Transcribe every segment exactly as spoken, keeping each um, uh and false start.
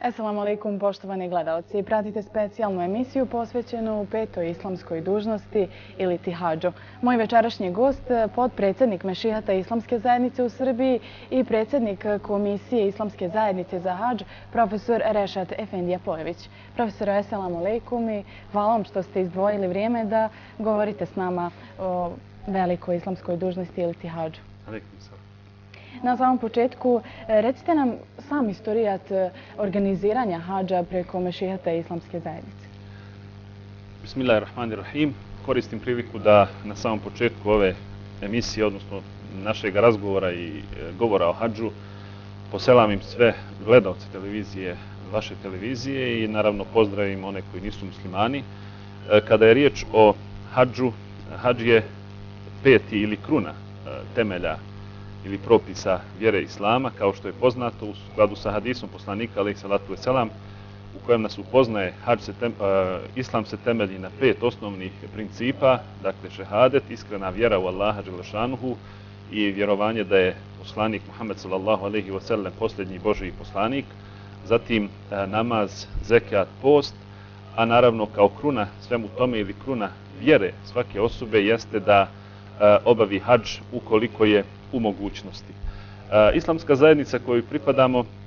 Assalamu alaikum, poštovani gledalci. Pratite specijalnu emisiju posvećenu petoj islamskoj dužnosti iliti hadžu. Moj večerašnji gost, potpredsjednik Mešihata Islamske zajednice u Srbiji i predsjednik Komisije Islamske zajednice za hadž, profesor Rešat Efendija Pojević. Profesor, assalamu alaikum i hvala vam što ste izdvojili vrijeme da govorite s nama o velikoj islamskoj dužnosti iliti hadžu. Alaikum salam. Na samom početku, recite nam sam istorijat organiziranja hadža preko Mešihata Islamske zajednice. Bismillahirrahmanirrahim. Koristim priliku da na samom početku ove emisije, odnosno našeg razgovora i govora o hadžu, poselamim sve gledalce televizije, vaše televizije i naravno pozdravim one koji nisu muslimani. Kada je riječ o hadžu, hadž je peti ili kruna temelja ili propisa vjere Islama, kao što je poznato u skladu sa hadisom poslanika alejhi salatu vesselam, u kojem nas upoznaje hadž se tem, uh, Islam se temelji na pet osnovnih principa, dakle šehadet, iskrena vjera u Allaha dželešanuhu i vjerovanje da je poslanik Muhammed sallallahu alejhi ve sellem posljednji Božji poslanik, zatim uh, namaz, zekat, post, a naravno kao kruna svemu tome ili kruna vjere svake osobe jeste da uh, obavi hadž ukoliko je u mogućnosti. E, islamska zajednica koju pripadamo, e,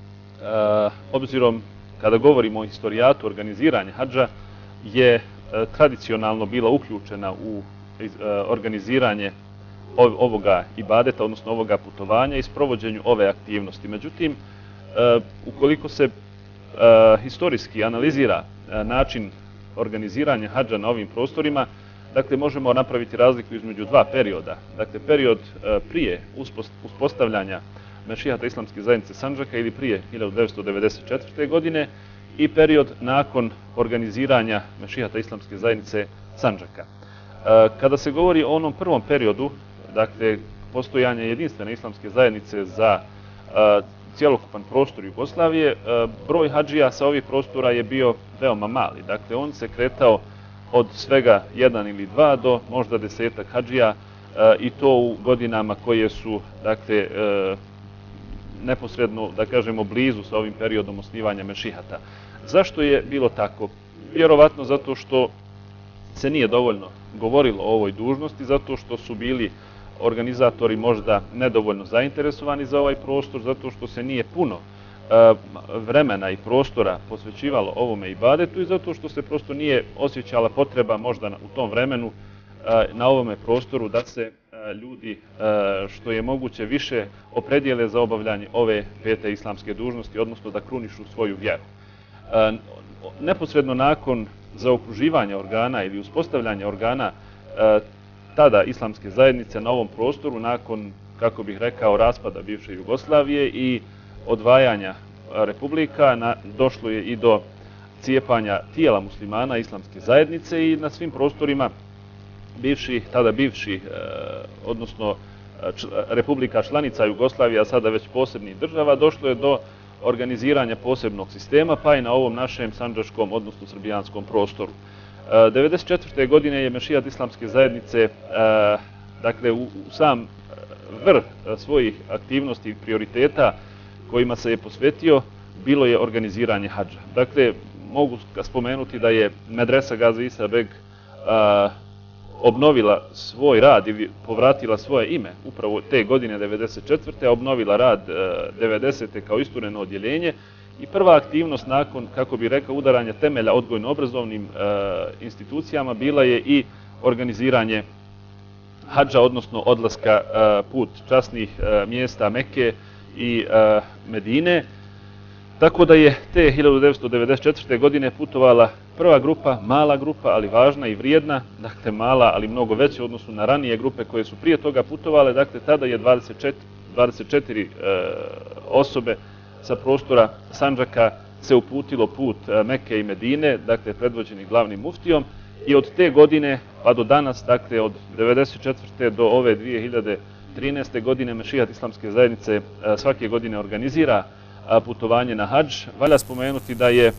obzirom kada govorimo o historijatu organiziranja hadža, je e, tradicionalno bila uključena u e, organiziranje ov, ovoga ibadeta, odnosno ovoga putovanja i sprovođenju ove aktivnosti. Međutim, e, ukoliko se e, historijski analizira e, način organiziranja hadža na ovim prostorima, dakle, možemo napraviti razliku između dva perioda. Dakle, period e, prije uspostavljanja Mešihata Islamske zajednice Sandžaka ili prije hiljadu devetsto devedeset četvrte. godine i period nakon organiziranja Mešihata Islamske zajednice Sandžaka. E, kada se govori o onom prvom periodu, dakle, postojanja jedinstvene islamske zajednice za e, cjelokupan prostor Jugoslavije, e, broj hadžija sa ovih prostora je bio veoma mali. Dakle, on se kretao od svega jedan ili dva do možda desetak hadžija e, i to u godinama koje su, dakle, e, neposredno, da kažemo, blizu sa ovim periodom osnivanja Mešihata. Zašto je bilo tako? Vjerovatno zato što se nije dovoljno govorilo o ovoj dužnosti, zato što su bili organizatori možda nedovoljno zainteresovani za ovaj prostor, zato što se nije puno vremena i prostora posvećivalo ovome ibadetu i zato što se prosto nije osjećala potreba možda u tom vremenu na ovome prostoru da se ljudi što je moguće više opredijele za obavljanje ove pete islamske dužnosti, odnosno da krunišu svoju vjeru. Neposredno nakon zaokruživanja organa ili uspostavljanja organa tada islamske zajednice na ovom prostoru, nakon, kako bih rekao, raspada bivše Jugoslavije i odvajanja republika, na, došlo je i do cijepanja tijela muslimana islamske zajednice i na svim prostorima bivših, tada bivših, e, odnosno č, republika članica Jugoslavije, a sada već posebnih država, došlo je do organiziranja posebnog sistema, pa i na ovom našem sandžačkom, odnosno srbijanskom prostoru. E, devedeset četvrte. godine je Mešihat Islamske zajednice, e, dakle, u, u sam vrh svojih aktivnosti i prioriteta kojima se je posvetio, bilo je organiziranje hadža. Dakle, mogu spomenuti da je Medresa Gazi Isa Beg a, obnovila svoj rad ili povratila svoje ime upravo te godine devedeset četvrte. a obnovila rad a, devedesete. kao istureno odjeljenje i prva aktivnost nakon, kako bi rekao, udaranja temelja odgojno-obrazovnim institucijama bila je i organiziranje hadža, odnosno odlaska a, put časnih a, mjesta Mekke i uh, Medine, tako da je te hiljadu devetsto devedeset četvrte. godine putovala prva grupa, mala grupa, ali važna i vrijedna, dakle mala, ali mnogo veća u odnosu na ranije grupe koje su prije toga putovale, dakle tada je dvadeset četiri, dvadeset četiri uh, osobe sa prostora Sandžaka se uputilo put uh, Mekke i Medine, dakle predvođeni glavnim muftijom, i od te godine pa do danas, dakle od devedeset četvrte. do ove dvije hiljade trinaeste. godine Mešihat Islamske zajednice svake godine organizira putovanje na hadž. Valja spomenuti da je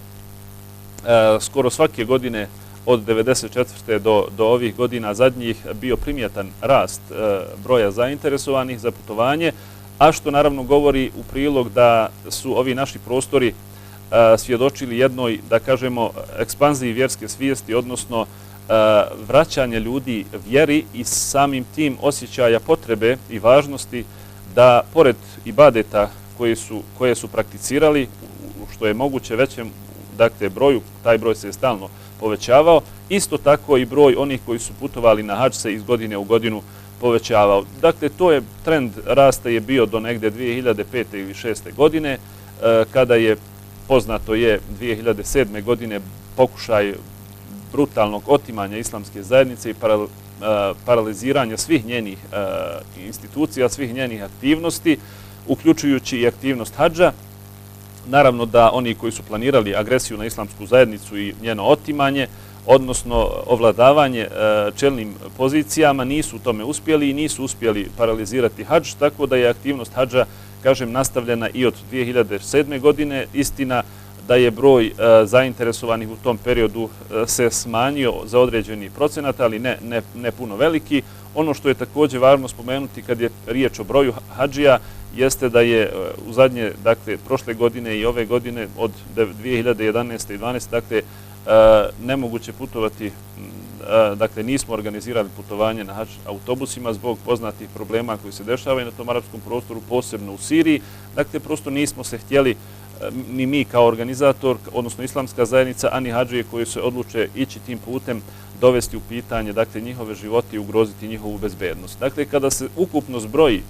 skoro svake godine od devedeset četvrte. do, do ovih godina zadnjih bio primjetan rast broja zainteresovanih za putovanje, a što naravno govori u prilog da su ovi naši prostori svjedočili jednoj, da kažemo, ekspanziji vjerske svijesti, odnosno vraćanje ljudi vjeri i samim tim osjećaja potrebe i važnosti da, pored ibadeta koje su, koje su prakticirali, što je moguće većem, dakle, broju, taj broj se je stalno povećavao, isto tako i broj onih koji su putovali na hadž se iz godine u godinu povećavao. Dakle, to je trend rasta je bio do negde dvije hiljade pete ili šeste godine, kada je, poznato je, dvije hiljade sedme godine pokušaj brutalnog otimanja islamske zajednice i paraliziranja svih njenih institucija, svih njenih aktivnosti, uključujući i aktivnost hadža. Naravno da oni koji su planirali agresiju na islamsku zajednicu i njeno otimanje, odnosno ovladavanje čelnim pozicijama, nisu u tome uspjeli i nisu uspjeli paralizirati hadž, tako da je aktivnost hadža, kažem, nastavljena i od dvije hiljade sedme godine. Istina da je broj zainteresovanih u tom periodu se smanjio za određeni procenat, ali ne, ne, ne puno veliki. Ono što je također važno spomenuti kad je riječ o broju hadžija jeste da je u zadnje, dakle, prošle godine i ove godine od dvije hiljade jedanaeste i dvanaeste. dakle, nemoguće putovati, dakle, nismo organizirali putovanje na hadž autobusima zbog poznatih problema koji se dešavaju na tom arapskom prostoru, posebno u Siriji. Dakle, prosto nismo se htjeli ni mi kao organizator, odnosno islamska zajednica, a ni hadžije koji se odluče ići tim putem, dovesti u pitanje, dakle, njihove živote i ugroziti njihovu bezbednost. Dakle, kada se ukupno zbroji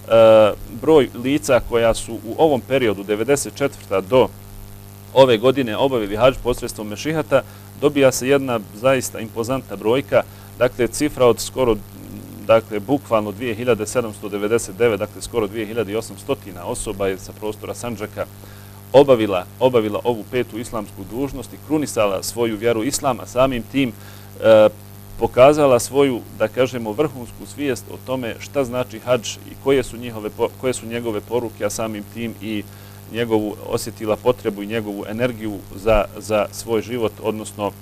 broj lica koja su u ovom periodu devedeset četvrte do ove godine obavili hadž posredstvom mešihata, dobija se jedna zaista impozantna brojka, dakle, cifra od skoro, dakle, bukvalno dvije hiljade sedamsto devedeset devet, dakle, skoro dvije hiljade osamsto osoba je sa prostora Sandžaka obavila, obavila ovu petu islamsku dužnost i krunisala svoju vjeru islama, samim tim e, pokazala svoju, da kažemo, vrhunsku svijest o tome šta znači hadž i koje su, njihove, koje su njegove poruke, a samim tim i njegovu osjetila potrebu i njegovu energiju za, za svoj život, odnosno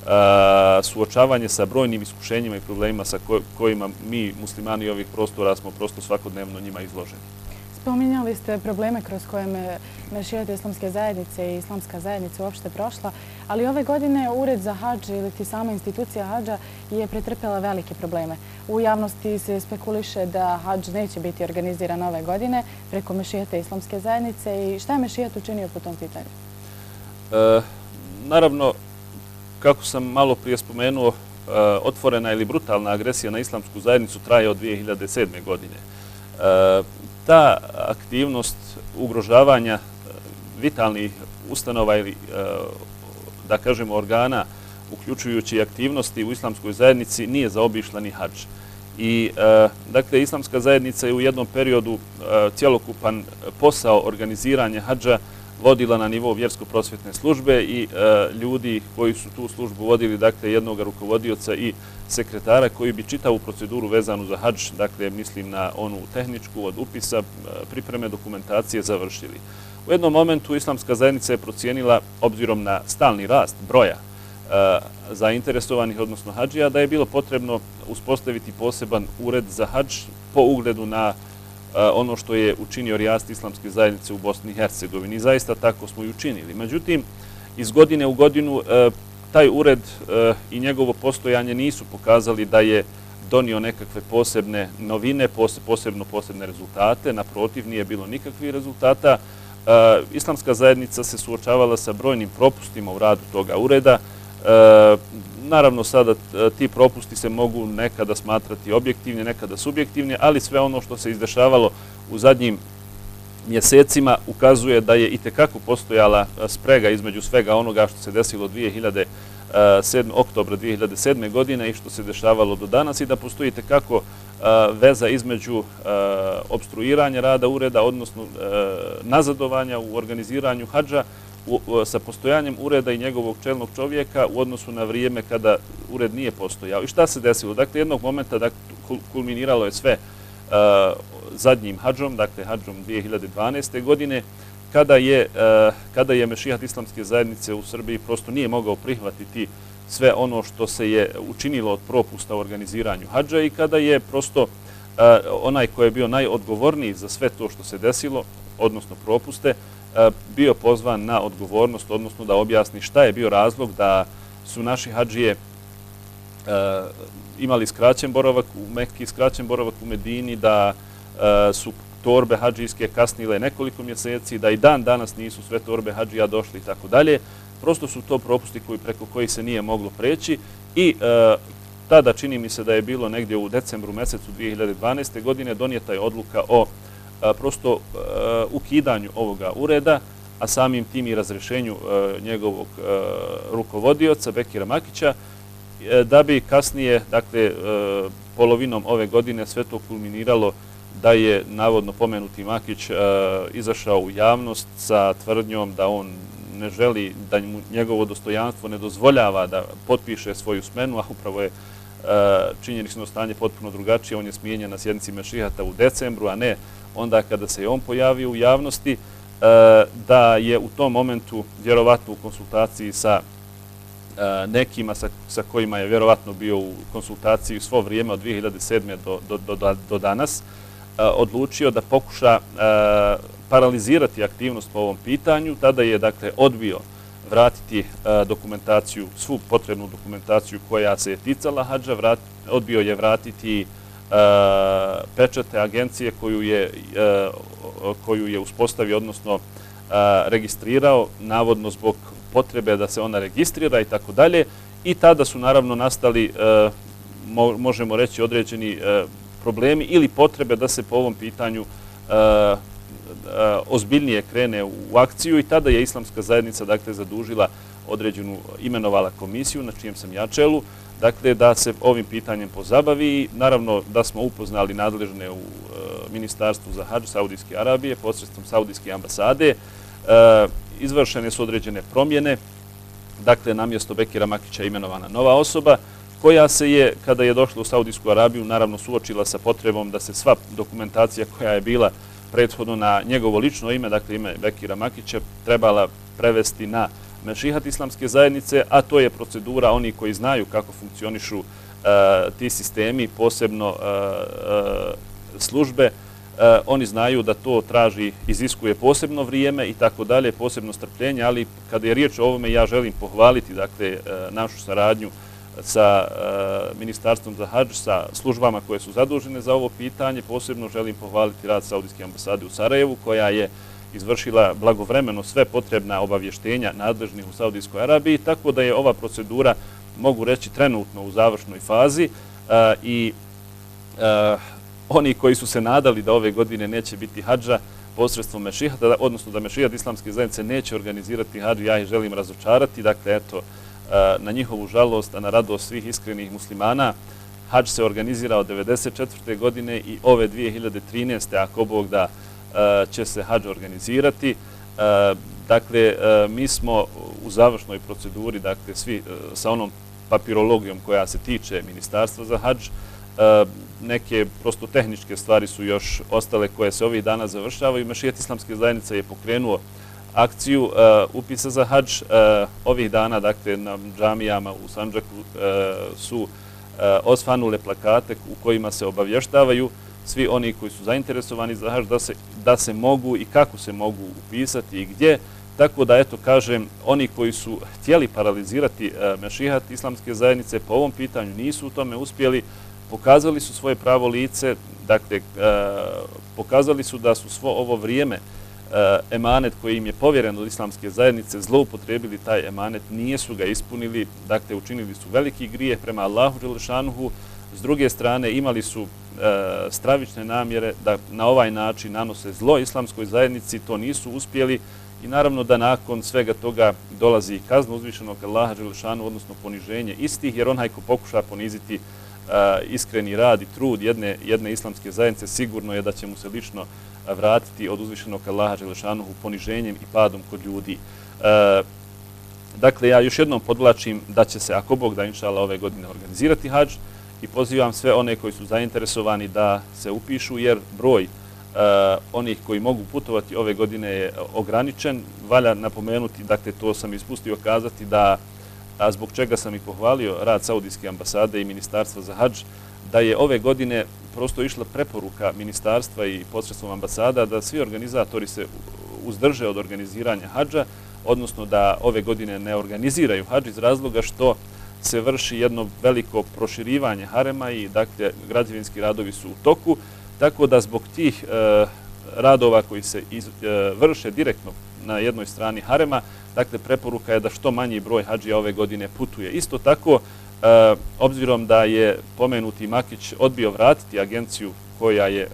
a, suočavanje sa brojnim iskušenjima i problemima sa kojima mi, muslimani ovih prostora, smo prosto svakodnevno njima izloženi. Spominjali ste probleme kroz koje Mešijat islamske zajednice i islamska zajednica uopšte prošla, ali ove godine Ured za hadž ili ti sama institucija hadža je pretrpjela velike probleme. U javnosti se spekuliše da hadž neće biti organiziran ove godine preko Mešijata islamske zajednice i šta je Mešijat učinio po tom pitanju? E, naravno, kako sam malo prije spomenuo, e, otvorena ili brutalna agresija na islamsku zajednicu traje od dvije hiljade sedme godine. E, Ta aktivnost ugrožavanja vitalnih ustanova ili, da kažemo, organa, uključujući aktivnosti u islamskoj zajednici, nije zaobišla ni hadž. I, dakle, islamska zajednica je u jednom periodu cjelokupan posao organiziranja hadža vodila na nivou vjersko-prosvjetne službe i ljudi koji su tu službu vodili, dakle, jednog rukovodioca i sekretara koji bi čitavu proceduru vezanu za hadž, dakle, mislim na onu tehničku od upisa, pripreme dokumentacije, završili. U jednom momentu islamska zajednica je procijenila, obzirom na stalni rast broja zainteresovanih, odnosno hadžija, da je bilo potrebno uspostaviti poseban ured za hadž po ugledu na ono što je učinio Rijast islamske zajednice u Bosni i Hercegovini. Zaista tako smo i učinili. Međutim, iz godine u godinu taj ured i njegovo postojanje nisu pokazali da je donio nekakve posebne novine, posebno posebne rezultate. Naprotiv, nije bilo nikakvih rezultata. Islamska zajednica se suočavala sa brojnim propustima u radu toga ureda. Naravno, sada ti propusti se mogu nekada smatrati objektivni, nekada subjektivni, ali sve ono što se izdešavalo u zadnjim mjesecima ukazuje da je itekako postojala sprega između svega onoga što se desilo oktobra dvije hiljade sedme. godine i što se dešavalo do danas i da postoji itekako veza između opstruiranja rada ureda, odnosno nazadovanja u organiziranju hadža sa postojanjem ureda i njegovog čelnog čovjeka u odnosu na vrijeme kada ured nije postojao. I šta se desilo? Dakle, jednog momenta kulminiralo je sve zadnjim hadžom, dakle hadžom dvije hiljade dvanaeste. godine, kada je, kada je Mešijat islamske zajednice u Srbiji prosto nije mogao prihvatiti sve ono što se je učinilo od propusta u organiziranju hadža i kada je prosto onaj koji je bio najodgovorniji za sve to što se desilo, odnosno propuste, bio pozvan na odgovornost, odnosno da objasni šta je bio razlog da su naši hadžije imali skraćen boravak u Mekki, skraćen boravak u Medini, da su torbe hadžijske kasnile nekoliko mjeseci, da i dan danas nisu sve torbe hadžija došli i tako dalje. Prosto su to propusti koji, preko kojih se nije moglo preći i e, tada čini mi se da je bilo negdje u decembru mjesecu dvije hiljade dvanaeste. godine donijeta je odluka o e, prosto e, ukidanju ovoga ureda, a samim tim i razrješenju e, njegovog e, rukovodioca Bekira Makića, e, da bi kasnije, dakle, e, polovinom ove godine sve to kulminiralo da je navodno pomenuti Makić e, izašao u javnost sa tvrdnjom da on ne želi, da mu njegovo dostojanstvo ne dozvoljava da potpiše svoju smenu, a upravo je e, činjenično stanje potpuno drugačije. On je smijenjen na sjednici Mešihata u decembru, a ne onda kada se je on pojavio u javnosti, e, da je u tom momentu vjerovatno u konsultaciji sa e, nekima sa, sa kojima je vjerovatno bio u konsultaciji svo vrijeme od dvije hiljade sedme. do, do, do, do danas, odlučio da pokuša paralizirati aktivnost po ovom pitanju. Tada je, dakle, odbio vratiti dokumentaciju, svu potrebnu dokumentaciju koja se je ticala hadža, odbio je vratiti pečate agencije koju je, koju je uspostavio, odnosno registrirao, navodno zbog potrebe da se ona registrira i tako dalje. I tada su naravno nastali, možemo reći, određeni problemi ili potrebe da se po ovom pitanju uh, uh, ozbiljnije krene u akciju i tada je Islamska zajednica, dakle, zadužila određenu, imenovala komisiju na čijem sam ja čelu, dakle, da se ovim pitanjem pozabavi i naravno da smo upoznali nadležne u uh, Ministarstvu za hadž Saudijske Arabije posredstvom Saudijske ambasade. Uh, izvršene su određene promjene, dakle, na mjesto Bekira Makića imenovana nova osoba, koja se je, kada je došla u Saudijsku Arabiju, naravno suočila sa potrebom da se sva dokumentacija koja je bila prethodno na njegovo lično ime, dakle ime Bekira Makića, trebala prevesti na Mešihat Islamske zajednice, a to je procedura, oni koji znaju kako funkcionišu uh, ti sistemi, posebno uh, uh, službe, uh, oni znaju da to traži, iziskuje posebno vrijeme i tako dalje, posebno strpljenje, ali kada je riječ o ovome, ja želim pohvaliti, dakle, uh, našu saradnju sa uh, Ministarstvom za hadž, sa službama koje su zadužene za ovo pitanje. Posebno želim pohvaliti rad Saudijske ambasade u Sarajevu, koja je izvršila blagovremeno sve potrebna obavještenja nadležnih u Saudijskoj Arabiji, tako da je ova procedura, mogu reći, trenutno u završnoj fazi uh, i uh, oni koji su se nadali da ove godine neće biti hadža posredstvom Mešihata, odnosno da Mešihat Islamske zajednice neće organizirati hadž, ja ih želim razočarati. Dakle, eto, na njihovu žalost, a na radost svih iskrenih muslimana, hadž se organizira od devedeset četvrte. godine i ove dvije hiljade trinaeste. ako Bog da, će se hadž organizirati. Dakle, mi smo u završnoj proceduri, dakle, svi sa onom papirologijom koja se tiče Ministarstva za hadž. Neke prosto tehničke stvari su još ostale koje se ovih dana završavaju. Mešihat Islamske zajednice je pokrenuo akciju uh, upisa za hadž. Uh, ovih dana, dakle, na džamijama u Sandžaku uh, su uh, osvanule plakate u kojima se obavještavaju svi oni koji su zainteresovani za hadž da se, da se mogu i kako se mogu upisati i gdje. Tako da, eto, kažem, oni koji su htjeli paralizirati uh, Mešihat Islamske zajednice po ovom pitanju nisu u tome uspjeli, pokazali su svoje pravo lice, dakle, uh, pokazali su da su svo ovo vrijeme emanet koji im je povjeren od Islamske zajednice zloupotrebili taj emanet, nije su ga ispunili, dakle učinili su veliki grijeh prema Allahu dželešanuhu. S druge strane, imali su e, stravične namjere da na ovaj način nanose zlo Islamskoj zajednici, to nisu uspjeli i naravno da nakon svega toga dolazi kazna uzvišenog Allaha dželešanuhu, odnosno poniženje istih, jer onaj ko pokuša poniziti a, iskreni rad i trud jedne, jedne Islamske zajednice, sigurno je da će mu se lično vratiti od uzvišenog Allaha dželešanuhu poniženjem i padom kod ljudi. E, dakle, ja još jednom podvlačim da će se, ako Bog da, inšala, ove godine organizirati hadž i pozivam sve one koji su zainteresovani da se upišu, jer broj e, onih koji mogu putovati ove godine je ograničen. Valja napomenuti, dakle, to sam ispustio kazati, da, a zbog čega sam i pohvalio rad Saudijske ambasade i Ministarstva za hadž, da je ove godine prosto išla preporuka ministarstva i posredstvom ambasada da svi organizatori se uzdrže od organiziranja hadža, odnosno da ove godine ne organiziraju hadž iz razloga što se vrši jedno veliko proširivanje harema i dakle građevinski radovi su u toku, tako da zbog tih e, radova koji se iz, e, vrše direktno na jednoj strani harema, dakle preporuka je da što manji broj hadžija ove godine putuje. Isto tako, e, obzirom da je pomenuti Makić odbio vratiti agenciju koja je e,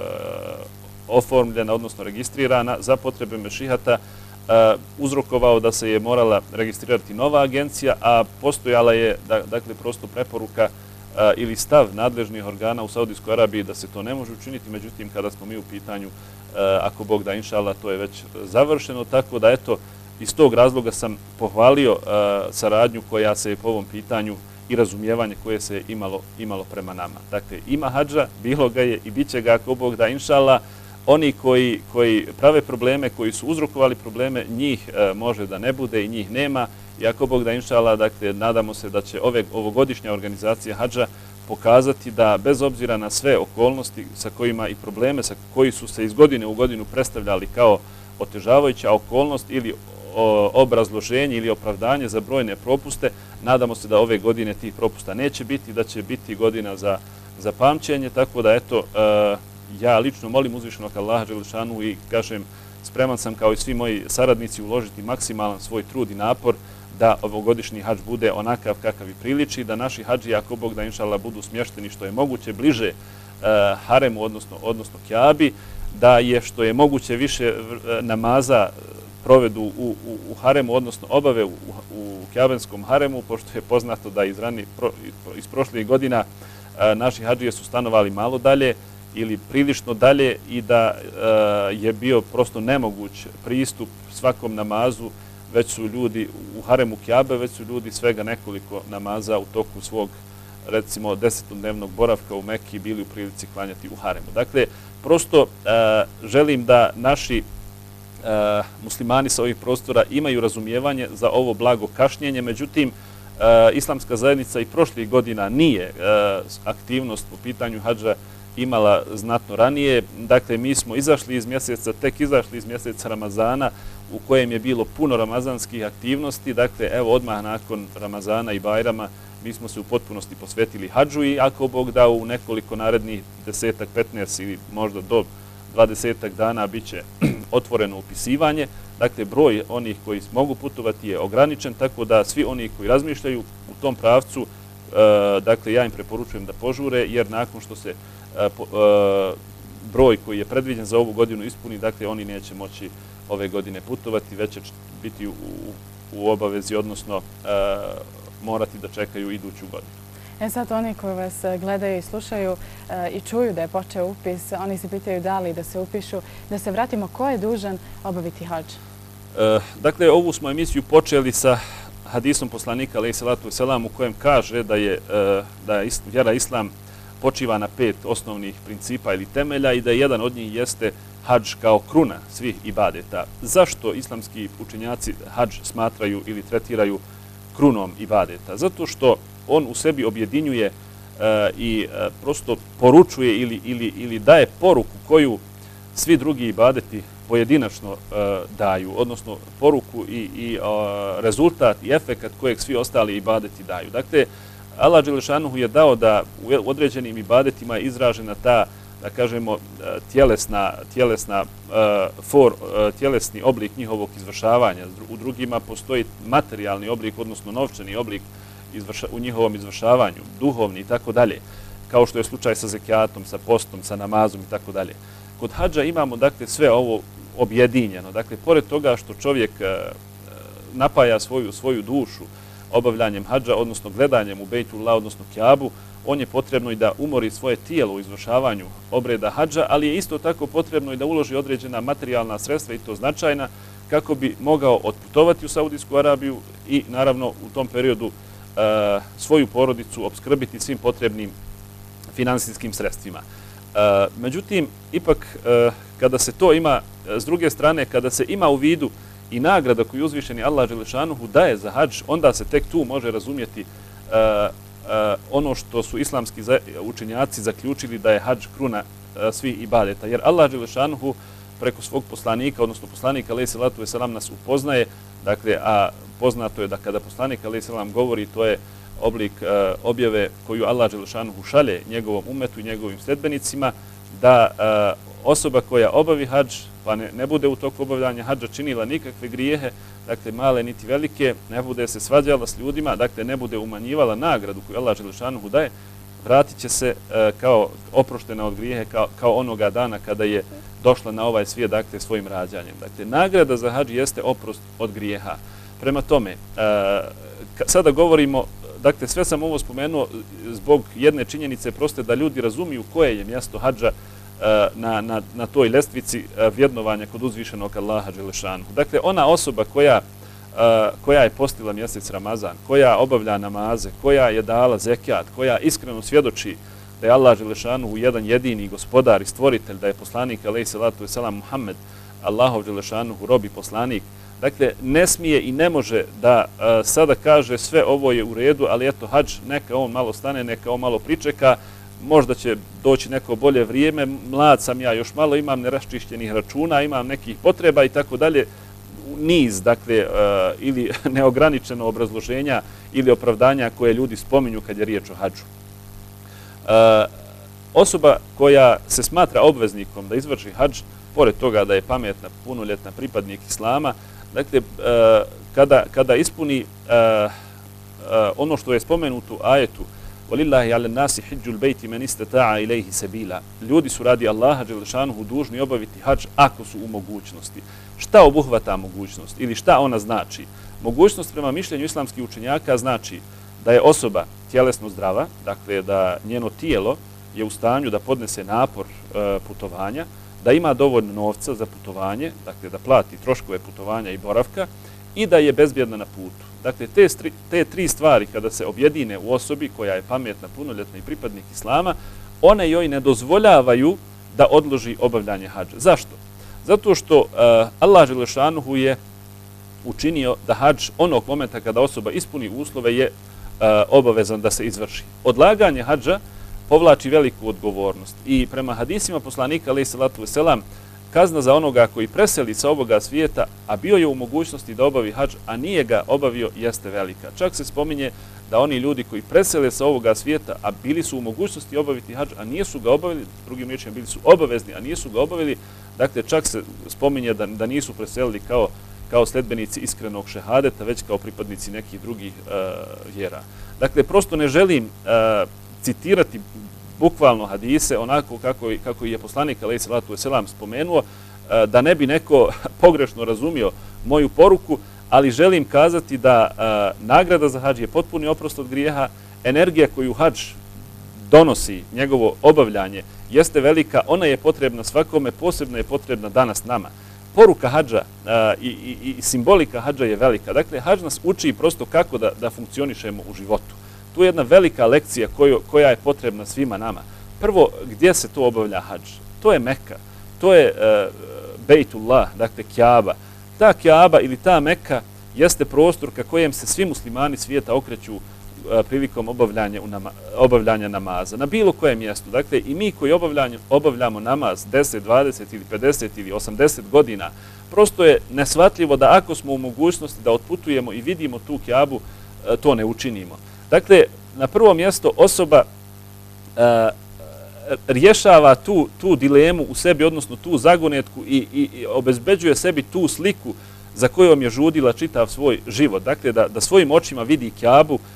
oformljena, odnosno registrirana za potrebe mešihata, Uh, uzrokovao da se je morala registrirati nova agencija, a postojala je, da, dakle, prosto preporuka uh, ili stav nadležnih organa u Saudijskoj Arabiji da se to ne može učiniti, međutim, kada smo mi u pitanju, uh, ako Bog da, inšala, to je već završeno, tako da, eto, iz tog razloga sam pohvalio uh, saradnju koja se je po ovom pitanju i razumijevanje koje se je imalo, imalo prema nama. Dakle, ima hadža, bilo ga je i bit će ga, ako Bog da, inšala. Oni koji, koji prave probleme, koji su uzrokovali probleme, njih e, može da ne bude i njih nema. I ako Bog da, inšala, dakle, nadamo se da će ove, ovogodišnja organizacija hadža pokazati da bez obzira na sve okolnosti sa kojima i probleme sa koji su se iz godine u godinu predstavljali kao otežavajuća okolnost ili o, obrazloženje ili opravdanje za brojne propuste, nadamo se da ove godine tih propusta neće biti, da će biti godina za, za pamćenje, tako da, eto, e, ja lično molim uzvišenog Allaha dželešanu i kažem, spreman sam kao i svi moji saradnici uložiti maksimalan svoj trud i napor da ovogodišnji hadž bude onakav kakav i priliči, da naši hadži, ako Bog da, inšallah, budu smješteni što je moguće bliže uh, haremu, odnosno, odnosno Kjabi, da je što je moguće više namaza provedu u, u, u haremu, odnosno obave u, u Kjabenskom haremu, pošto je poznato da iz, rani, pro, iz prošlih godina uh, naši hadžije su stanovali malo dalje ili prilično dalje i da uh, je bio prosto nemoguć pristup svakom namazu, već su ljudi u haremu Kjabe, već su ljudi svega nekoliko namaza u toku svog, recimo, desetodnevnog boravka u Mekki bili u prilici klanjati u haremu. Dakle, prosto uh, želim da naši uh, muslimani sa ovih prostora imaju razumijevanje za ovo blago kašnjenje, međutim, uh, islamska zajednica i prošlih godina nije uh, aktivnost po pitanju hadža imala znatno ranije. Dakle, mi smo izašli iz mjeseca, tek izašli iz mjeseca Ramazana u kojem je bilo puno ramazanskih aktivnosti. Dakle, evo, odmah nakon Ramazana i Bajrama mi smo se u potpunosti posvetili hadžu i ako Bog da, u nekoliko narednih desetak, petnaest ili možda do dvadesetak dana bit će otvoreno upisivanje. Dakle, broj onih koji mogu putovati je ograničen, tako da svi oni koji razmišljaju u tom pravcu, dakle, ja im preporučujem da požure, jer nakon što se broj koji je predviđen za ovu godinu ispuni, dakle, oni neće moći ove godine putovati, već će biti u, u obavezi, odnosno morati da čekaju iduću godinu. E sad, oni koji vas gledaju i slušaju i čuju da je počeo upis, oni se pitaju da li da se upišu, da se vratimo, ko je dužan obaviti hadž? Dakle, ovu smo emisiju počeli sa hadisom poslanika, alejhi salatu selam, u kojem kaže da je, da je vjera islam počiva na pet osnovnih principa ili temelja i da jedan od njih jeste hadž kao kruna svih ibadeta. Zašto islamski učenjaci hadž smatraju ili tretiraju krunom ibadeta? Zato što on u sebi objedinjuje uh, i uh, prosto poručuje ili, ili, ili daje poruku koju svi drugi ibadeti pojedinačno uh, daju, odnosno poruku i, i uh, rezultat i efekat kojeg svi ostali ibadeti daju. Dakle, Allah dželešanuhu je dao da u određenim ibadetima je izražena ta, da kažemo, tjelesna, tjelesna, uh, for, uh, tjelesni oblik njihovog izvršavanja. U drugima postoji materijalni oblik, odnosno novčani oblik izvrša, u njihovom izvršavanju, duhovni i tako dalje, kao što je slučaj sa zekijatom, sa postom, sa namazom i tako dalje. Kod hadža imamo, dakle, sve ovo objedinjeno. Dakle, pored toga što čovjek uh, napaja svoju, svoju dušu obavljanjem hadža, odnosno gledanjem u Bejtullah, odnosno Kjabu, on je potrebno i da umori svoje tijelo u izvršavanju obreda hadža, ali je isto tako potrebno i da uloži određena materijalna sredstva, i to značajna, kako bi mogao otputovati u Saudijsku Arabiju i naravno u tom periodu e, svoju porodicu opskrbiti svim potrebnim finansijskim sredstvima. E, međutim, ipak e, kada se to ima, s druge strane, kada se ima u vidu i nagrada koju uzvišeni Allah dželešanuhu daje za hadž, onda se tek tu može razumjeti uh, uh, ono što su islamski učenjaci zaključili da je hadž kruna uh, svih ibadeta. Jer Allah dželešanuhu preko svog poslanika, odnosno poslanik alejhi selatu vesselam nas upoznaje, dakle, a poznato je da kada poslanik alejhi selam govori, to je oblik uh, objave koju Allah dželešanuhu šalje njegovom umetu i njegovim sledbenicima, da uh, osoba koja obavi hadž, pa ne, ne bude u toku obavljanja hadža činila nikakve grijehe, dakle male niti velike, ne bude se svađala s ljudima, dakle ne bude umanjivala nagradu koju Allah dželešanuhu daje, vratit će se uh, kao oproštena od grijehe, kao, kao onoga dana kada je došla na ovaj svijet, dakle svojim rađanjem. Dakle, nagrada za hadž jeste oprost od grijeha. Prema tome, uh, sada govorimo, dakle sve sam ovo spomenuo zbog jedne činjenice proste da ljudi razumiju koje je mjesto hadža na, na, na toj lestvici vrednovanja kod uzvišenog Allaha dželešanuhu. Dakle, ona osoba koja, koja je postila mjesec Ramazan, koja obavlja namaze, koja je dala zekijat, koja iskreno svjedoči da je Allah dželešanuhu jedan jedini gospodar i stvoritelj, da je poslanik alejhi selatu vesselam Muhammed, Allahov dželešanuhu rob i poslanik, dakle, ne smije i ne može da uh, sada kaže sve ovo je u redu, ali eto, hadž, neka on malo stane, neka on malo pričeka, možda će doći neko bolje vrijeme, mlad sam ja, još malo imam neraščišćenih računa, imam nekih potreba i tako dalje, niz, dakle, uh, ili neograničeno obrazloženja ili opravdanja koje ljudi spominju kad je riječ o hadžu. Uh, osoba koja se smatra obveznikom da izvrši hadž, pored toga da je pametna, punoljetna pripadnik islama, dakle, kada, kada ispuni uh, uh, ono što je spomenuto u ajetu وَلِلَّهِ عَلَى النَّاسِ حِجُّ الْبَيْتِ مَنِ اسْتَطَاعَ إِلَيْهِ سَبِيلًا, ljudi su radi Allaha dželešanuhu dužni obaviti hadž ako su u mogućnosti. Šta obuhvata mogućnost ili šta ona znači? Mogućnost prema mišljenju islamskih učenjaka znači da je osoba tjelesno zdrava, dakle da njeno tijelo je u stanju da podnese napor uh, putovanja, da ima dovoljno novca za putovanje, dakle da plati troškove putovanja i boravka i da je bezbjedna na putu. Dakle, te, te tri stvari kada se objedine u osobi koja je pametna, punoljetna i pripadnik islama, one joj ne dozvoljavaju da odloži obavljanje hadža. Zašto? Zato što uh, Allah dželešanuhu je učinio da hadž onog momenta kada osoba ispuni uslove je uh, obavezan da se izvrši. Odlaganje hadža povlači veliku odgovornost i prema hadisima poslanika alejhi selatu vesselam kazna za onoga koji preseli sa ovoga svijeta, a bio je u mogućnosti da obavi hadž, a nije ga obavio, jeste velika. Čak se spominje da oni ljudi koji presele sa ovoga svijeta, a bili su u mogućnosti obaviti hadž, a nisu ga obavili, drugim riječima bili su obavezni, a nisu ga obavili, dakle čak se spominje da, da nisu preselili kao, kao sledbenici iskrenog šehadeta, već kao pripadnici nekih drugih uh, vjera. Dakle, prosto ne želim uh, citirati bukvalno hadise onako kako, kako je poslanik alejhi selatu vesselam spomenuo, da ne bi neko pogrešno razumio moju poruku, ali želim kazati da uh, nagrada za hadž je potpuni oprost od grijeha, energija koju hadž donosi, njegovo obavljanje, jeste velika, ona je potrebna svakome, posebno je potrebna danas nama. Poruka hadža uh, i, i, i simbolika hadža je velika. Dakle, hadž nas uči prosto kako da, da funkcionišemo u životu. Tu je jedna velika lekcija koju, koja je potrebna svima nama. Prvo, gdje se to obavlja hadž? To je Meka, to je uh, Bejtullah, dakle Kjaba. Ta Kjaba ili ta Meka jeste prostor ka kojem se svi muslimani svijeta okreću uh, prilikom obavljanja, u nama, obavljanja namaza. Na bilo kojem mjestu. Dakle, i mi koji obavljamo namaz deset, dvadeset ili pedeset ili osamdeset godina, prosto je nesvatljivo da ako smo u mogućnosti da otputujemo i vidimo tu Kjabu, uh, to ne učinimo. Dakle, na prvo mjesto osoba uh, rješava tu, tu dilemu u sebi, odnosno tu zagonetku i, i, i obezbeđuje sebi tu sliku za kojom je žudila čitav svoj život. Dakle, da, da svojim očima vidi Kjabu, uh,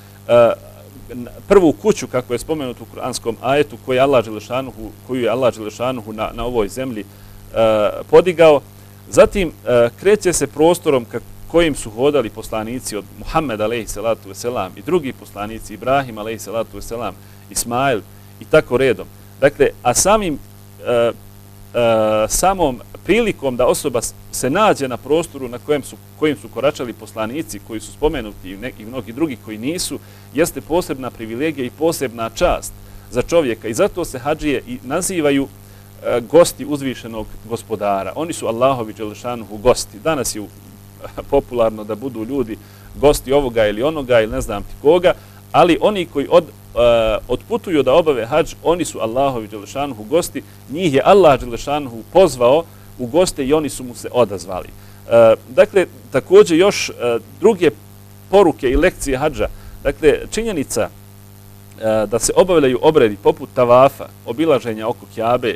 prvu kuću, kako je spomenuto u kuranskom ajetu, koju je Allah dželešanuhu, koju je Allah dželešanuhu na, na ovoj zemlji uh, podigao. Zatim, uh, kreće se prostorom kako kojim su hodali poslanici od Muhammed alejhi selatu vesselam i drugi poslanici, Ibrahim alejhi selatu vesselam, Ismail i tako redom. Dakle, a samim, uh, uh, samom prilikom da osoba se nađe na prostoru na kojem su, kojim su koračali poslanici, koji su spomenuti i, neki, i mnogi drugi koji nisu, jeste posebna privilegija i posebna čast za čovjeka. I zato se hadžije i nazivaju uh, gosti uzvišenog gospodara. Oni su Allahovi dželešanuhu gosti. Danas je popularno da budu ljudi gosti ovoga ili onoga ili ne znam ti koga, ali oni koji od, uh, otputuju da obave hadž, oni su Allahovi dželešanuhu gosti, njih je Allah dželešanuhu pozvao u goste i oni su mu se odazvali. Dakle, također još druge poruke i lekcije hadža. Dakle, činjenica da se obavljaju obredi poput tavafa, obilaženja oko Kjabe,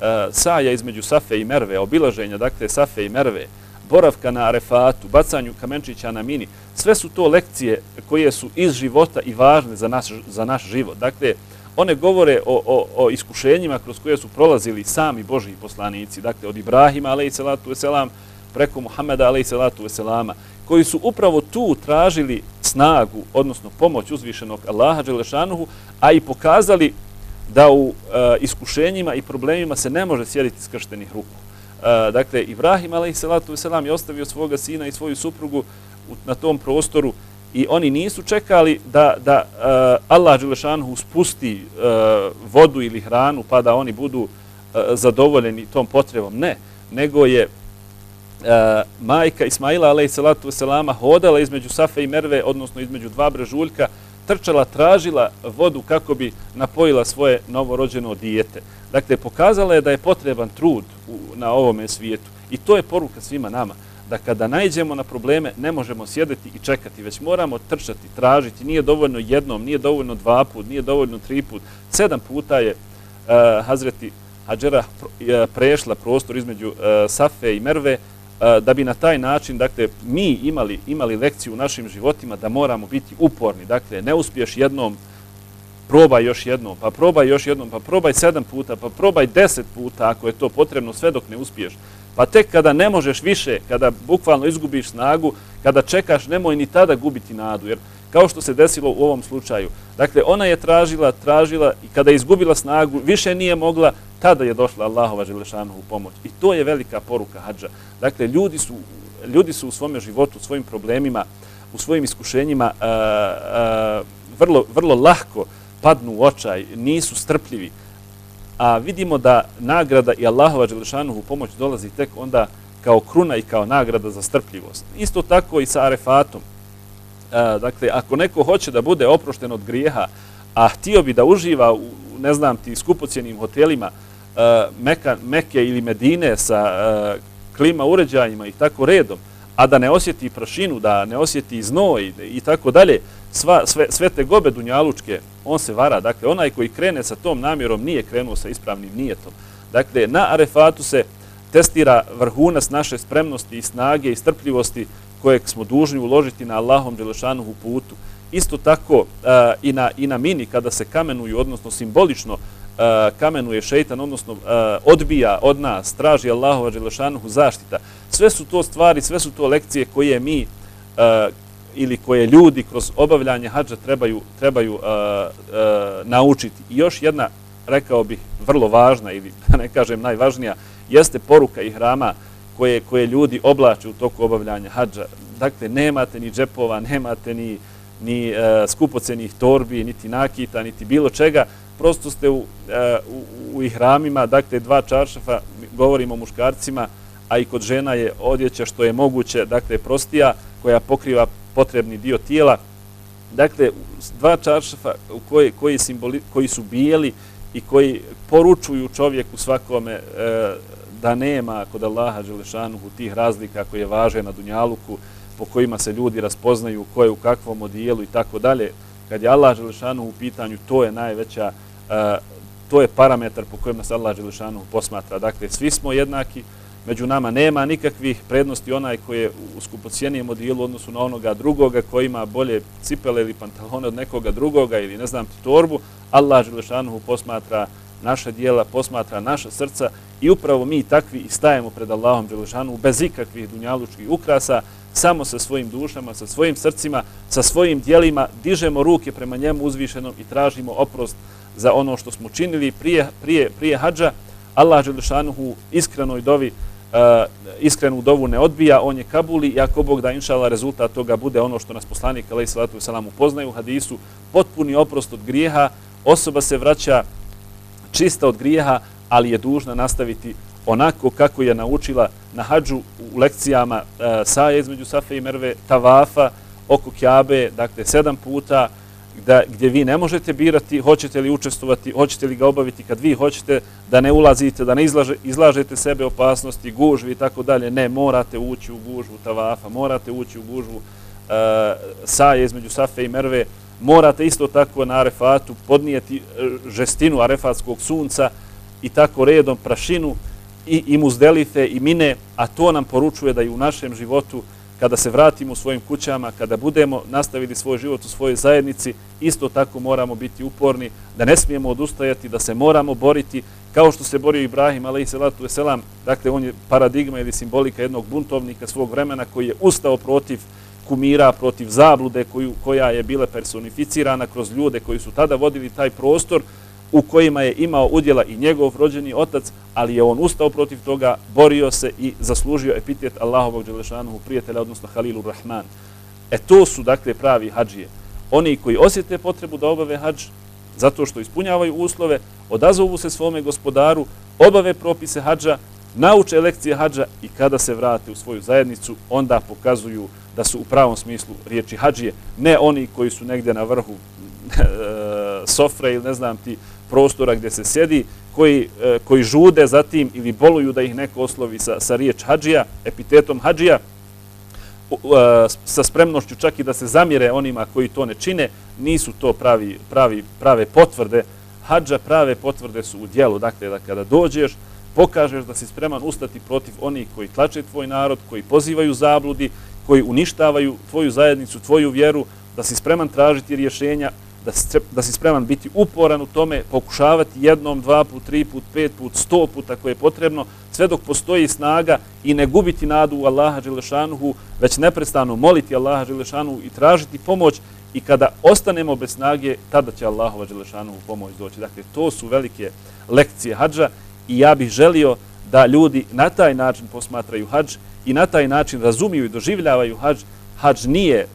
saja između Safe i Merve, obilaženja, dakle, Safe i Merve, boravka na Arefatu, bacanju kamenčića na Mini, sve su to lekcije koje su iz života i važne za naš, za naš život. Dakle, one govore o, o, o iskušenjima kroz koje su prolazili sami Božji poslanici, dakle, od Ibrahima, alejhi salatu veselam, preko Muhameda, alejhi salatu veselama, koji su upravo tu tražili snagu, odnosno pomoć uzvišenog Allaha dželešanuhu, a i pokazali da u e, iskušenjima i problemima se ne može sjediti skrštenih ruku. E, dakle, Ibrahim, alejhi salatu veselam, je ostavio svoga sina i svoju suprugu u, na tom prostoru i oni nisu čekali da, da e, Allah dželešanuhu spusti e, vodu ili hranu pa da oni budu e, zadovoljeni tom potrebom. Ne, nego je Uh, majka Ismaila alejhi salatu veselama hodala između Safe i Merve, odnosno između dva brežuljka, trčala, tražila vodu kako bi napojila svoje novorođeno dijete. Dakle, pokazala je da je potreban trud u, na ovome svijetu. I to je poruka svima nama. Da kada naiđemo na probleme ne možemo sjedeti i čekati, već moramo trčati, tražiti. Nije dovoljno jednom, nije dovoljno dva put, nije dovoljno tri put. Sedam puta je uh, Hazreti Hadžera prešla prostor između uh, Safe i Merve, da bi na taj način, dakle, mi imali, imali lekciju u našim životima da moramo biti uporni. Dakle, ne uspiješ jednom, probaj još jednom, pa probaj još jednom, pa probaj sedam puta, pa probaj deset puta ako je to potrebno, sve dok ne uspiješ. Pa tek kada ne možeš više, kada bukvalno izgubiš snagu, kada čekaš, nemoj ni tada gubiti nadu, jer kao što se desilo u ovom slučaju. Dakle, ona je tražila, tražila i kada je izgubila snagu, više nije mogla, tada je došla Allahova dželešanuhu pomoć. I to je velika poruka hadža. Dakle, ljudi su, ljudi su u svome životu, u svojim problemima, u svojim iskušenjima uh, uh, vrlo, vrlo lahko padnu u očaj, nisu strpljivi. A vidimo da nagrada i Allahova dželešanuhu pomoć dolazi tek onda kao kruna i kao nagrada za strpljivost. Isto tako i sa Arefatom. Uh, dakle, ako neko hoće da bude oprošten od grijeha, a htio bi da uživa u, ne znam ti, skupocjenim hotelima uh, Meka, Meke ili Medine sa uh, klima uređajima i tako redom, a da ne osjeti prašinu, da ne osjeti znoj i tako dalje, sva, sve, sve te gobe dunjalučke, on se vara. Dakle, onaj koji krene sa tom namjerom nije krenuo sa ispravnim nijetom. Dakle, na Arefatu se testira vrhunac naše spremnosti i snage i strpljivosti kojeg smo dužni uložiti na Allahom dželešanuhu putu. Isto tako uh, i, na, i na Mini kada se kamenuju, odnosno simbolično uh, kamenuje šeitan, odnosno uh, odbija od nas, traži Allahova dželešanuhu zaštita. Sve su to stvari, sve su to lekcije koje mi uh, ili koje ljudi kroz obavljanje hadža trebaju, trebaju uh, uh, naučiti. I još jedna, rekao bih, vrlo važna ili da ne kažem najvažnija, jeste poruka ihrama koje, koje ljudi oblače u toku obavljanja hadža. Dakle, nemate ni džepova, nemate ni, ni uh, skupocenih torbi, niti nakita, niti bilo čega. Prosto ste u, uh, u, u ihramima, dakle, dva čaršafa, govorimo o muškarcima, a i kod žena je odjeća što je moguće, dakle, prostija, koja pokriva potrebni dio tijela. Dakle, dva čaršafa koji, koji, simboli, koji su bijeli i koji poručuju čovjeku svakome e, da nema kod Allaha dželešanuhu tih razlika koje važe na dunjaluku, po kojima se ljudi raspoznaju ko je u kakvom odijelu i tako dalje. Kad je Allah dželešanuhu u pitanju, to je najveća, e, to je parametar po kojem nas Allah dželešanuhu posmatra. Dakle, svi smo jednaki, među nama nema nikakvih prednosti onaj koji je u skupocijenijem odijelu u odnosu na onoga drugoga koji ima bolje cipele ili pantalone od nekoga drugoga ili ne znam ti torbu. Allah dželešanuhu posmatra naša dijela, posmatra naša srca i upravo mi takvi i stajemo pred Allahom dželešanuhu bez ikakvih dunjalučkih ukrasa, samo sa svojim dušama, sa svojim srcima, sa svojim dijelima, dižemo ruke prema njemu uzvišenom i tražimo oprost za ono što smo činili prije, prije, prije hadža. Allah dželešanuhu iskrenoj dovi, Uh, iskrenu dovu ne odbija, on je kabuli i ako Bog da inšala rezultat toga bude ono što nas poslanik alejhi salatu vesselam upoznaje u hadisu, potpuni oprost od grijeha, osoba se vraća čista od grijeha, ali je dužna nastaviti onako kako je naučila na hadžu u lekcijama uh, saje između Safe i Merve, tavafa oko Kjabe, dakle sedam puta, da, gdje vi ne možete birati hoćete li učestvovati, hoćete li ga obaviti kad vi hoćete, da ne ulazite, da ne izlaže, izlažete sebe opasnosti, gužvi i tako dalje. Ne, morate ući u gužvu tavafa, morate ući u gužvu uh, saje između Safe i Merve, morate isto tako na Arefatu podnijeti žestinu arefatskog sunca i tako redom prašinu i, i Muzdelife i Mine, a to nam poručuje da i u našem životu kada se vratimo u svojim kućama, kada budemo nastavili svoj život u svojoj zajednici, isto tako moramo biti uporni, da ne smijemo odustajati, da se moramo boriti, kao što se borio Ibrahim, alejhi salatu vesselam, dakle on je paradigma ili simbolika jednog buntovnika svog vremena koji je ustao protiv kumira, protiv zablude koju, koja je bila personificirana kroz ljude koji su tada vodili taj prostor, u kojima je imao udjela i njegov rođeni otac, ali je on ustao protiv toga, borio se i zaslužio epitet Allahovog dželešanuhu prijatelja, odnosno Halilur Rahman. E to su dakle pravi hadžije. Oni koji osjete potrebu da obave hadž, zato što ispunjavaju uslove, odazovu se svome gospodaru, obave propise hadža, nauče lekcije hadža i kada se vrate u svoju zajednicu, onda pokazuju da su u pravom smislu riječi hadžije, ne oni koji su negdje na vrhu sofre ili ne znam ti prostora gdje se sjedi, koji, koji žude za tim ili boluju da ih neko oslovi sa, sa riječ hadžija, epitetom hadžija, sa spremnošću čak i da se zamjere onima koji to ne čine, nisu to pravi, pravi, prave potvrde hadža. Prave potvrde su u djelu, dakle da kada dođeš pokažeš da si spreman ustati protiv onih koji tlače tvoj narod, koji pozivaju zabludi, koji uništavaju tvoju zajednicu, tvoju vjeru, da si spreman tražiti rješenja, da si, da si spreman biti uporan u tome, pokušavati jednom, dva put, tri put, pet put, sto put ako je potrebno, sve dok postoji snaga i ne gubiti nadu u Allaha dželešanuhu, već neprestano moliti Allaha dželešanuhu i tražiti pomoć, i kada ostanemo bez snage, tada će Allahova dželešanuhu pomoć doći. Dakle, to su velike lekcije hadža i ja bih želio da ljudi na taj način posmatraju hadž i na taj način razumiju i doživljavaju hadž. Hadž nije e,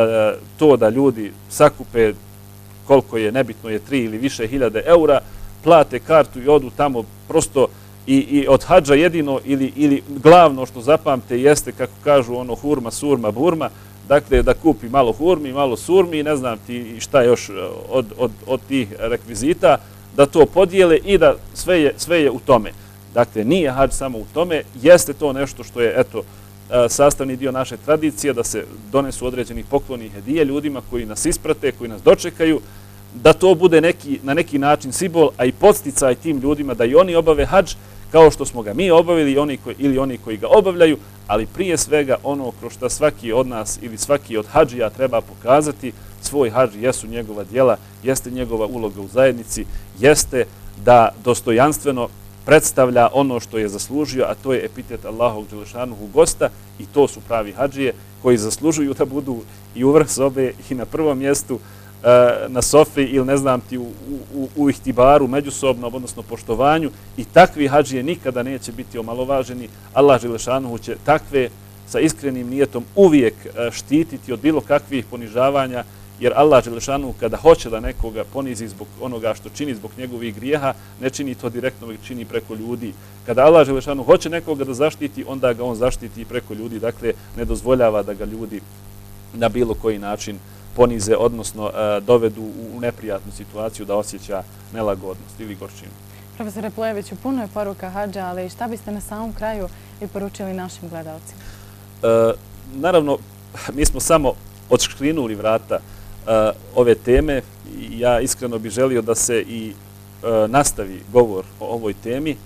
to da ljudi sakupe koliko je, nebitno je, tri ili više hiljade eura, plate kartu i odu tamo prosto i, i od hadža jedino ili, ili glavno što zapamte jeste, kako kažu, ono hurma, surma, burma, dakle da kupi malo hurmi, malo surmi i ne znam ti šta još od, od, od tih rekvizita, da to podijele i da sve je, sve je u tome. Dakle, nije hadž samo u tome, jeste to nešto što je, eto, sastavni dio naše tradicije, da se donesu određeni pokloni i hedije ljudima koji nas isprate, koji nas dočekaju, da to bude neki, na neki način simbol, a i podsticaj tim ljudima da i oni obave hadž kao što smo ga mi obavili oni koji, ili oni koji ga obavljaju, ali prije svega ono kroz što svaki od nas ili svaki od hadžija treba pokazati svoj hadž, jesu njegova djela, jeste njegova uloga u zajednici, jeste da dostojanstveno predstavlja ono što je zaslužio, a to je epitet Allahovog dželešanuhu gosta, i to su pravi hadžije koji zaslužuju da budu i u vrh sobe i na prvom mjestu na sofi ili ne znam ti u, u, u ihtibaru međusobno, odnosno poštovanju, i takvi hadžije nikada neće biti omalovaženi. Allah dželešanuhu će takve sa iskrenim nijetom uvijek štititi od bilo kakvih ponižavanja, jer Allah dželešanuhu kada hoće da nekoga ponizi zbog onoga što čini, zbog njegovih grijeha, ne čini to direktno, već čini preko ljudi. Kada Allah dželešanuhu hoće nekoga da zaštiti, onda ga on zaštiti i preko ljudi, dakle ne dozvoljava da ga ljudi na bilo koji način ponize, odnosno dovedu u neprijatnu situaciju da osjeća nelagodnost ili gorčinu. Profesore Plejeviću, puno je poruka hadža, ali šta biste na samom kraju i poručili našim gledalcima? E, naravno, mi smo samo odškrinuli vrata e, ove teme. Ja iskreno bih želio da se i e, nastavi govor o ovoj temi, e,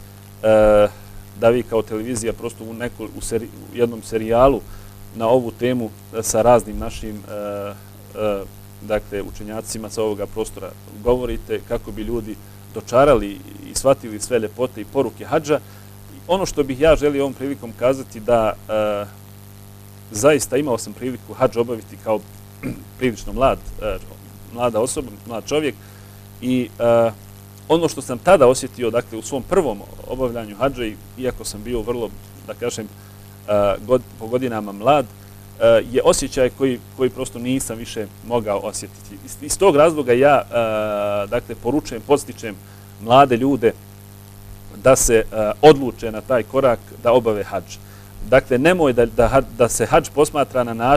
da vi kao televizija prosto u, neko, u, seri, u jednom serijalu na ovu temu sa raznim našim e, dakle, učenjacima sa ovoga prostora govorite kako bi ljudi dočarali i shvatili sve ljepote i poruke hadža. Ono što bih ja želio ovom prilikom kazati da e, zaista imao sam priliku hadž obaviti kao prilično mlad, e, mlada osoba, mlad čovjek, i e, ono što sam tada osjetio, dakle, u svom prvom obavljanju hadža, iako sam bio vrlo, da kažem, e, god, po godinama mlad, je osjećaj koji, koji prosto nisam više mogao osjetiti. Iz, iz tog razloga ja dakle, poručujem, podstičem mlade ljude da se odluče na taj korak da obave hadž. Dakle, nemoj da, da, da se hadž posmatra na način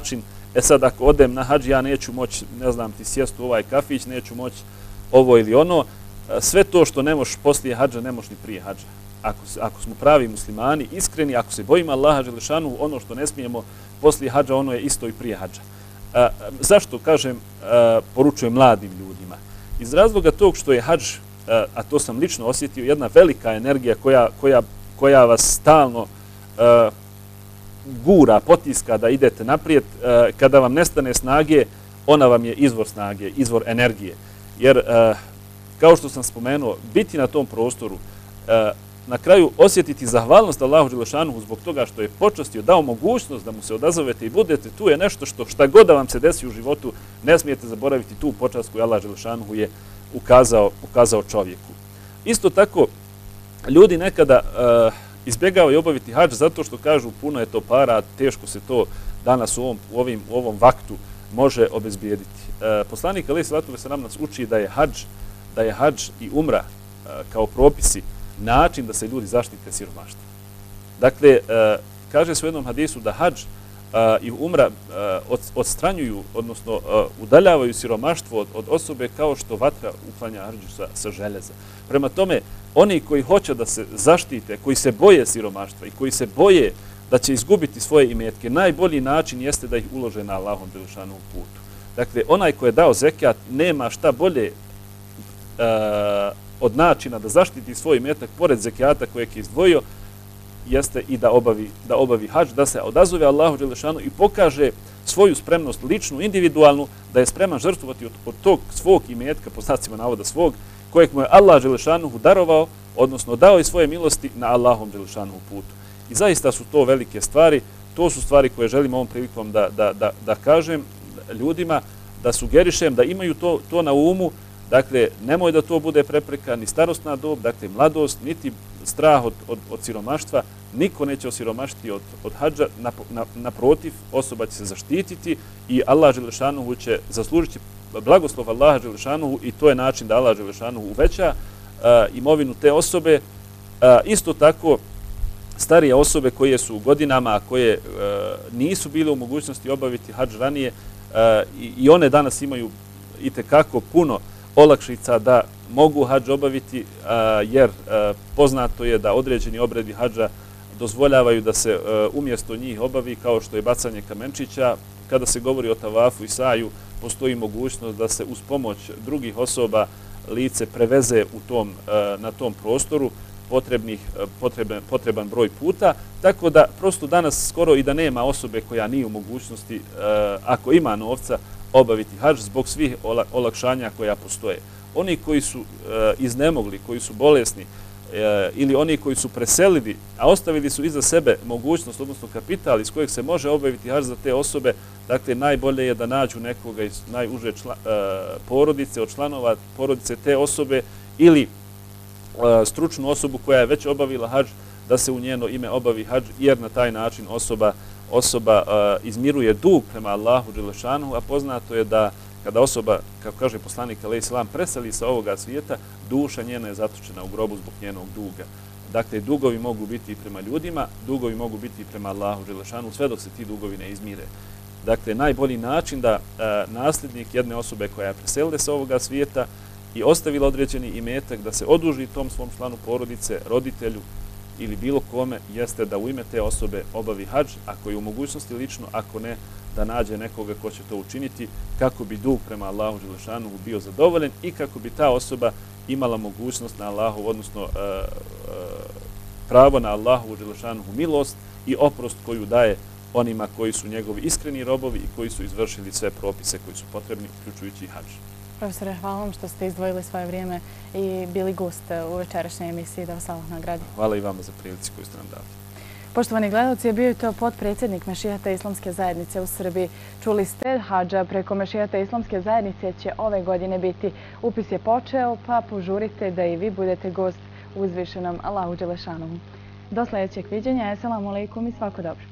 E sad, ako odem na hađ, ja neću moći, ne znam ti, sjest u ovaj kafić, neću moći ovo ili ono. Sve to što ne možeš poslije hađa, ne možeš ni prije hađa. Ako, ako smo pravi muslimani, iskreni, ako se bojimo Allaha dželešanu, ono što ne smijemo poslije hađa, ono je isto i prije hađa. A, zašto, kažem, a, poručujem mladim ljudima? Iz razloga tog što je hađ, a, a to sam lično osjetio, jedna velika energija koja, koja, koja vas stalno a, gura, potiska da idete naprijed. A, kada vam nestane snage, ona vam je izvor snage, izvor energije. Jer, a, kao što sam spomenuo, biti na tom prostoru, a, na kraju osjetiti zahvalnost Allahu dželešanuhu zbog toga što je počastio, dao mogućnost da mu se odazovete i budete tu, je nešto što šta god da vam se desi u životu, ne smijete zaboraviti tu počast koju Allah dželešanuhu je ukazao, ukazao čovjeku. Isto tako, ljudi nekada uh, izbjegavaju obaviti hadž zato što kažu puno je to para, teško se to danas u ovom, u ovim, u ovom vaktu može obezbijediti. Uh, poslanik alejhi selatu vesselam nas uči da je hadž, da je hadž i umra uh, kao propisi način da se ljudi zaštite siromaštva. Dakle, kaže se u jednom hadisu da hadž i umra odstranjuju, odnosno udaljavaju siromaštvo od osobe kao što vatra uklanja hrđu sa željeza. Prema tome, oni koji hoće da se zaštite, koji se boje siromaštva i koji se boje da će izgubiti svoje imetke, najbolji način jeste da ih ulože na Allahom dželešanu putu. Dakle, onaj ko je dao zekat nema šta bolje od načina da zaštiti svoj imetak pored zekijata kojeg je izdvojio, jeste i da obavi, da obavi hadž, da se odazove Allahu dželešanu i pokaže svoju spremnost ličnu, individualnu, da je spreman žrtvovati od, od tog svog imetka, po znacima navoda svog, kojeg mu je Allah dželešanu darovao, odnosno dao i svoje milosti na Allahom dželešanu putu. I zaista su to velike stvari, to su stvari koje želim ovom prilikom da, da, da, da kažem ljudima, da sugerišem, da imaju to, to na umu. Dakle, nemoj da to bude prepreka, ni starostna dob, dakle, mladost, niti strah od, od, od siromaštva. Niko neće osiromaštiti od, od hadža, naprotiv, osoba će se zaštititi i Allah dželešanuhu će zaslužiti blagoslov Allaha dželešanuhu i to je način da Allah dželešanuhu uveća uh, imovinu te osobe. Uh, isto tako, starije osobe koje su godinama, a koje uh, nisu bile u mogućnosti obaviti hadž ranije, uh, i, i one danas imaju itekako puno olakšica da mogu hadž obaviti, jer poznato je da određeni obredi hadža dozvoljavaju da se umjesto njih obavi, kao što je bacanje kamenčića. Kada se govori o tavafu i saju, postoji mogućnost da se uz pomoć drugih osoba lice preveze u tom, na tom prostoru potrebnih, potreban, potreban broj puta. Tako da prosto danas skoro i da nema osobe koja nije u mogućnosti, ako ima novca, obaviti hadž zbog svih olakšanja koja postoje. Oni koji su e, iznemogli, koji su bolesni e, ili oni koji su preselili, a ostavili su iza sebe mogućnost, odnosno kapital iz kojeg se može obaviti hadž za te osobe, dakle najbolje je da nađu nekoga iz najuže čla, e, porodice, od članova porodice te osobe ili e, stručnu osobu koja je već obavila hadž, da se u njeno ime obavi hadž, jer na taj način osoba osoba uh, izmiruje dug prema Allahu dželešanuhu, a poznato je da kada osoba, kako kaže poslanik alejhi selam, preseli sa ovoga svijeta, duša njena je zatočena u grobu zbog njenog duga. Dakle, dugovi mogu biti i prema ljudima, dugovi mogu biti i prema Allahu dželešanuhu, sve dok se ti dugovi ne izmire. Dakle, najbolji način da uh, nasljednik jedne osobe koja je preselila sa ovoga svijeta i ostavila određeni imetak, da se oduži tom svom članu porodice, roditelju, ili bilo kome, jeste da u ime te osobe obavi hadž, ako je u mogućnosti lično, ako ne, da nađe nekoga ko će to učiniti, kako bi dug prema Allahu dželešanuhu bio zadovoljen i kako bi ta osoba imala mogućnost na Allahu, odnosno uh, uh, pravo na Allahu dželešanuhu milost i oprost koju daje onima koji su njegovi iskreni robovi i koji su izvršili sve propise koji su potrebni, uključujući i hadž. Profesore, hvala vam što ste izdvojili svoje vrijeme i bili gost u večerašnjoj emisiji, da vas Allah nagradi. Hvala i vama za prilici koju ste nam dali. Poštovani gledalci, bio je to potpredsjednik Mešihata Islamske zajednice u Srbiji. Čuli ste, hadža preko Mešihata Islamske zajednice će ove godine biti. Upis je počeo, pa požurite da i vi budete gost u uzvišenom Allahu dželešanuhu. Do sljedećeg viđenja, eselamu alejkum i svako dobro.